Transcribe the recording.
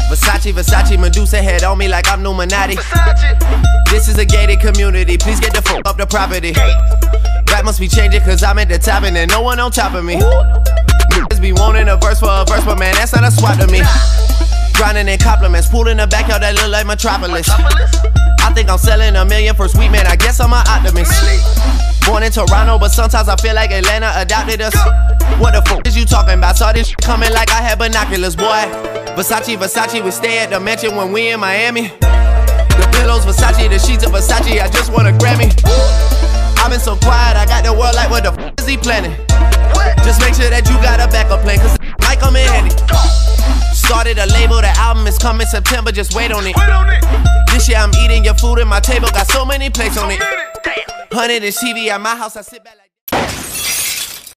Versace, Versace, Medusa head on me like I'm Numinati. This is a gated community, please get the fuck up the property. Rap must be changing cause I'm at the top and there's no one on top of me. Niggas be wanting a verse for a verse, but man, that's not a swap to me. Grinding in compliments, pool in the backyard that look like Metropolis. I think I'm selling $1 million for sweet, man, I guess I'm an optimist. Born in Toronto, but sometimes I feel like Atlanta adopted us. What the fuck is you talking about? Saw this shit coming like I had binoculars, boy. Versace, Versace, we stay at the mansion when we in Miami. The pillows, Versace, the sheets of Versace, I just want a Grammy. I've been so quiet, I got the world like, what the fuck is he planning? Just make sure that you got a backup plan, cause might come in handy. Started a label, the album is coming September, just wait on it. This year I'm eating your food and my table got so many plates on it. 100 inch TV at my house, I sit back like